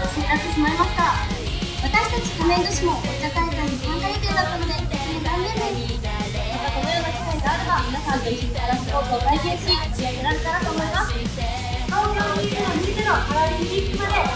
年になってしまいました。私たち仮面女子もボッチャ大会に参加予定だったので、大変残念です。またこのような機会があれば、皆さんと一緒にパラスポーツを体験し、盛り上げられたらと思います。東京2020のパラリンピックまで